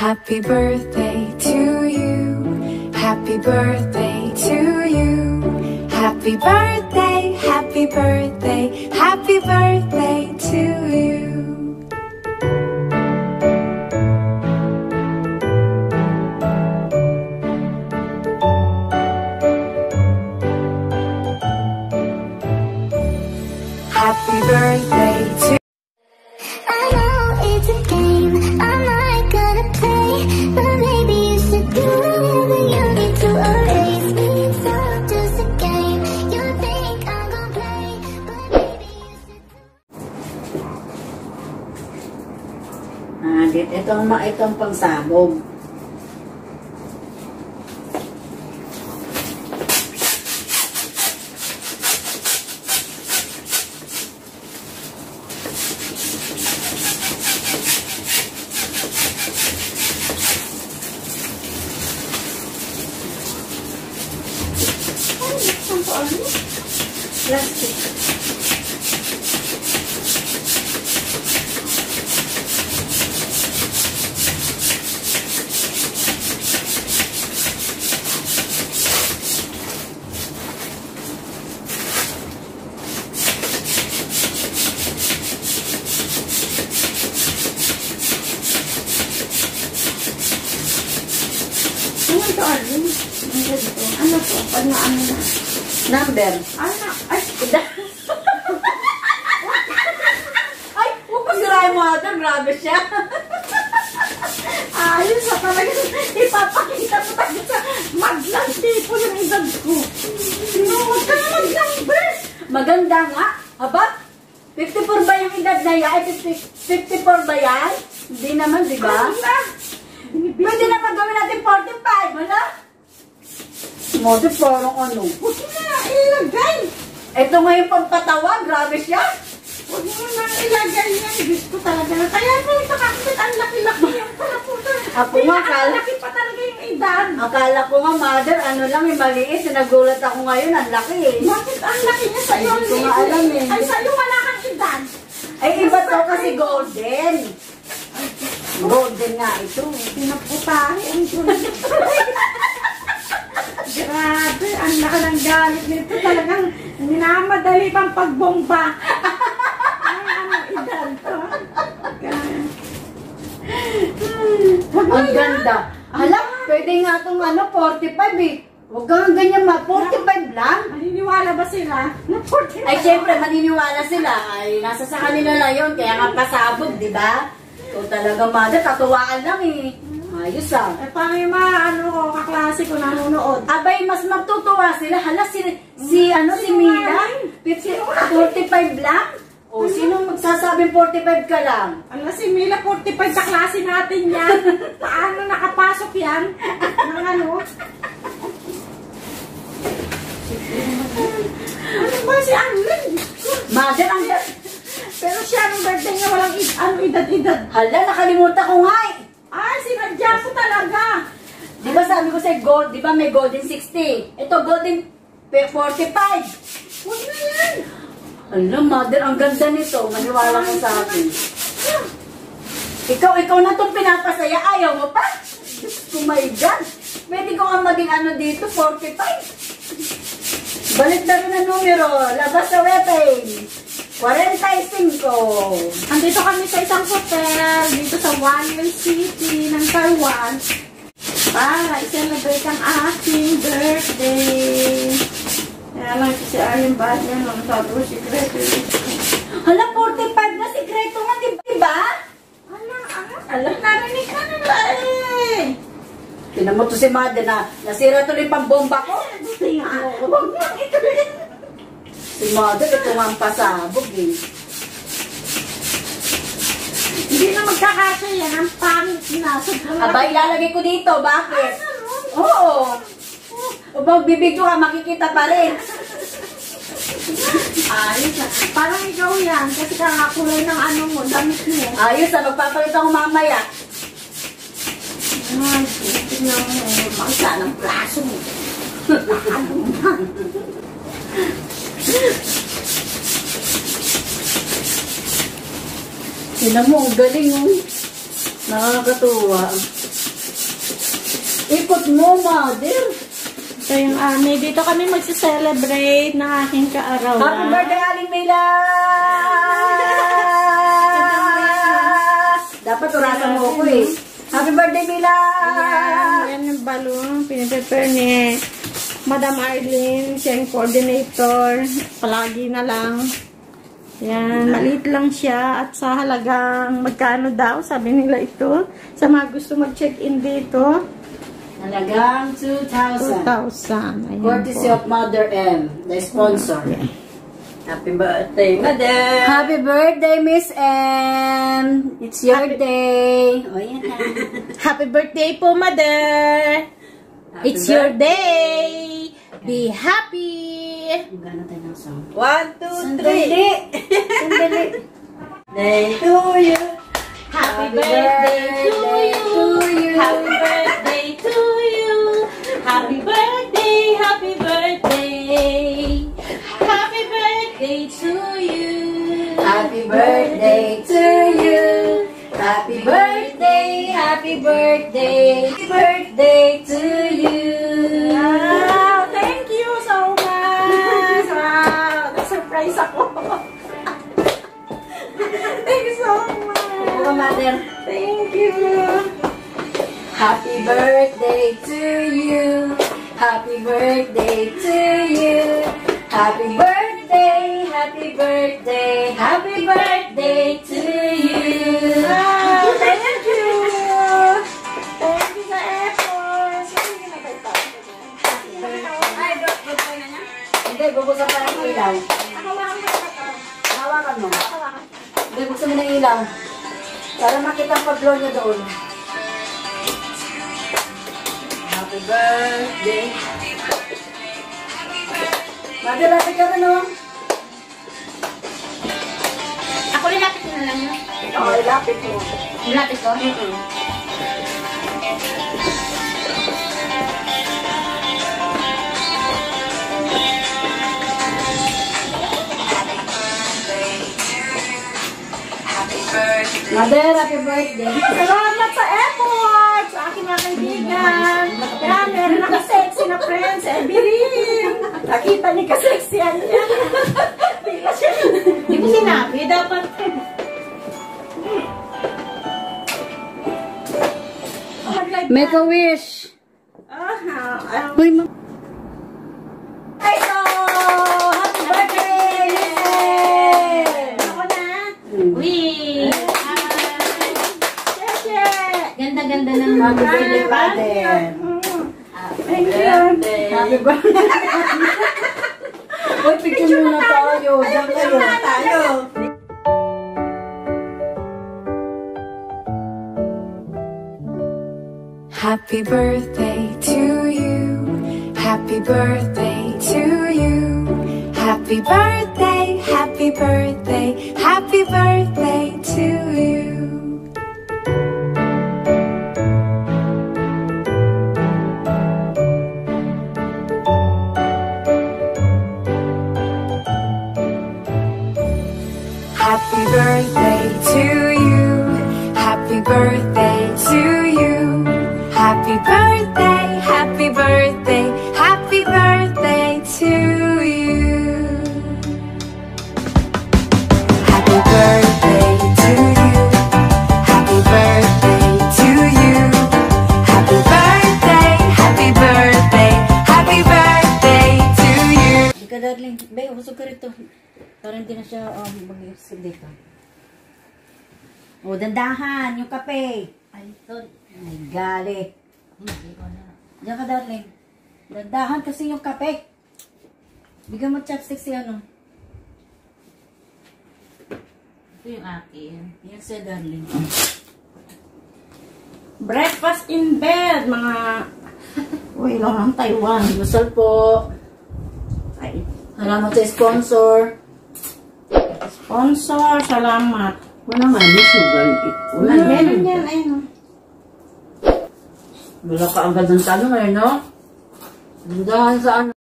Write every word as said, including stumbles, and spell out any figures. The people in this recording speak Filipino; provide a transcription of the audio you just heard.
Happy birthday to you. Happy birthday to you. Happy birthday, happy birthday, happy birthday to you. Happy birthday to I know it's a game, I'm not gonna play, but maybe you should do whatever you need to erase me. It's all just a game, you think I'm gonna play, but maybe you should do. Ah, dito, itong, itong pangsabog. Plastic. Ano ito, Arlene? Ano to? Ano, ano na? Number. Ano? Ay, ida. Ay, huwag ko sirahin mo ata. Grabe siya. Ayos na talaga. Ipapakita ko tayo sa maglang tipo yung edad ko. No, huwag ka na mag-number. Maganda nga. Aba, fifty-four ba yung edad na yan? fifty-four ba yan? Hindi naman, di ba? Pwede na pag-gawin natin forty-five, wala? Modi, parang ano? Huwag mo na ilagay. Ito nga yung pampatawa, grabe siya. Huwag mo na ilagay yan. Gusto talaga na. Kaya mo ito kakit, ang laki-laki yung paraputo. Ako nga, akala. Laki pa talaga yung edad. Akala ko nga, mother, ano lang, yung maliit. Nagulat ako ngayon, ang laki eh. Bakit ang laki niya sa'yo? Hindi ko nga alam eh. Ay, sa'yo wala kang edad. Ay, iba to kasi golden. Golden nga ito. Pinaputahe ang golden. Grabe, ang laka ng galit nito. Talagang minamadali pang pagbomba. Ay, ano, edad to. Ang ganda. Hala, pwede nga itong ano, forty-five eh. Huwag kang ganyan ma, forty-five lang. Maniniwala ba sila? Ay, syempre, maniniwala sila. Ay, nasa sa kanila na yun. Kaya nga pasabog, di ba? So, talaga, mother, tatuwaan lang eh. Ayos ah. Eh, paano yung mga ano ko, kaklase ko nanonood? Abay, mas magtutuwa sila. Hala, si, si ano, si Mila? forty-five lang? O, sino magsasabing forty-five ka lang? Ala, si Mila, forty-five sa klase natin yan. Paano nakapasok yan? Nang ano? Ano ba si Anlin? Mother, ang pero siya, anong birthday niya, walang ano, edad-edad. Hala, nakalimutan ko nga eh. Ay, sinadya ko talaga. Di ba sabi ko sa gold, di ba may golden sixty? Ito, golden forty-five. Huwag na yan. Alam, mother, ang ganda nito. Maniwala mo sa akin. Ikaw, ikaw na itong pinapasaya. Ayaw mo pa? Oh my God. Pwede ko nga maging ano dito, forty-five. Balik na rin ang numero. Labas sa weapon. forty-five. Andito kami sa isang hotel dito sa Wanyan City ng Taiwan para i-celebrate ang aking birthday. Kaya lang si Arjen Bad yan, ang sabi ko, sikreto. Hala, forty-five na sikreto nga, diba? Hala, hala, narinig ka na ba eh. Tinan mo to si Mother na nasira tuloy pang bomba ko. Huwag mo ituloy. Si Mother, ito nga ang pasabog eh. Hindi na magkakasya yan. Ang pangit sinasod. Abay, ilalagay ko dito. Bakit? Oo. O magbibigyo ka, makikita pa rin. Ayos na. Parang ikaw yan. Kasi kakakulay ng ano mo, damit mo. Ayos na. Magpapalit ako mamaya. Ay, tingnan mo. Makita ng plaso mo. Ano man. Tingnan mo, ang galing oh. Nakakatuwa. Ikot mo, mother. Ito yung Ami. Dito kami magsi-celebrate ng aking kaarawan. Happy birthday, Aling Mila! Dapat urasan mo ako eh. Happy birthday, Mila! Ayan, yan yung balloon. Piniprepare ni Madam Arlene. Siya yung coordinator. Palagi na lang. Yan, maliit lang siya. At sa halagang magkano daw, sabi nila ito. Sa mga gusto mag-check-in dito. Halagang two thousand. two thousand. Ayan Courtesy po. of Mother M, the sponsor. Yeah. Happy birthday, Mother! Happy birthday, Miss M! It's your Happy- day! O, yan. Happy birthday po, Mother! Happy It's your birthday. day! Be happy! Gano'n tayo ng song. One, two, Sandali! Sandali! Day to you! Happy birthday to you! Happy birthday to you! Happy birthday, happy birthday! Happy birthday to you! Happy birthday to you! Happy birthday! Happy birthday! Happy birthday to you! Wow! Thank you so much! Wow! Na-surprise ako! Thank you so much! Ito, Mother. Thank you! Happy birthday to you. Happy birthday to you. Happy birthday, happy birthday, happy birthday to you. Wow! Thank you! Thank you sa effort! Sige na ba ito? Ay, bro, bro, na niya? Hindi, bubuksan pa ng ilaw. Hawakan mo na ito. Hawakan mo. Hawakan. Hindi, buksan mo ng ilaw. Para makita ang pag-blow niya doon. Happy birthday. Mother, lapit ka rin, oh. Ako nilapit na lang yun. Oo, ilapit mo. Nilapit ko? Mm-mm. Mother, happy birthday. Salamat sa effort! Sa aking mga kaibigan. Yan, meron naka-sexy na friend, si Evelyn. Nakita niyo ka-sexyan niya. Bigla siya. Hindi ko sinabi, dapat. Make a wish. Ah, ah, Uy, ma. Ay, so, happy birthday! Yay! ako na. Mm. Uy! Cheche! Ganda-ganda ng Happy birthday, Mother. Thank you. Happy birthday. Uy, picture muna tayo. Diyan kayo. Tayo. Happy birthday to you. Happy birthday to you. Happy birthday, happy birthday, happy birthday to you. Happy birthday to you. Happy birthday to you. Happy birthday, happy birthday, happy birthday to you. Happy birthday to you. Happy birthday to you. Happy birthday, happy birthday, happy birthday to you. Hindi ka, darling. Bay, usog ka rito. Parang hindi na siya um, mag-usog dito. O, dandahan. Yung kape. Ay, ito. Ay, gali. Diyan ka, darling. Dandahan kasi yung kape. Bigyan mo chopstick si ano. Ito yung akin. Yan siya, darling. Breakfast in bed, mga... Uy, lang ng Taiwan. Masal po. Ay, Salamat sa sponsor. sponsor, salamat. Wala nga, may sugar. Wala na. Meron yan, ayun. Wala ka agad ng tanong eh, no? Dandahan sa ano.